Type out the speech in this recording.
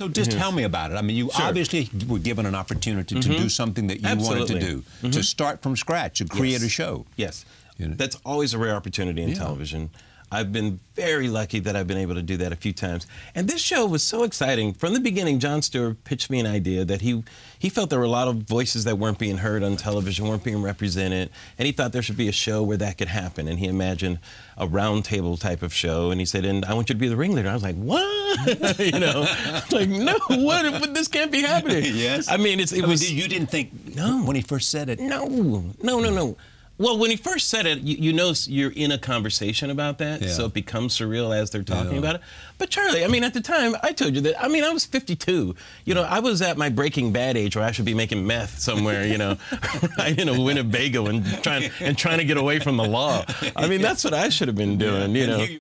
So just tell me about it. I mean, you obviously were given an opportunity to do something that you wanted to do, to start from scratch, to create a show. Yes. You know? That's always a rare opportunity in television. I've been very lucky that I've been able to do that a few times. And this show was so exciting. From the beginning, Jon Stewart pitched me an idea that he felt there were a lot of voices that weren't being heard on television, weren't being represented, and he thought there should be a show where that could happen. And he imagined a round table type of show, and he said, and I want you to be the ringleader. I was like, what? You know, like, no, what? This can't be happening. Yes. I mean, it was... You didn't think, when he first said it? No. Well, when he first said it, you know you're in a conversation about that, so it becomes surreal as they're talking about it. But Charlie, I mean, at the time, I told you that, I mean, I was 52. You know, I was at my Breaking Bad age where I should be making meth somewhere, you know, right in a Winnebago and trying to get away from the law. I mean, that's what I should have been doing, you know.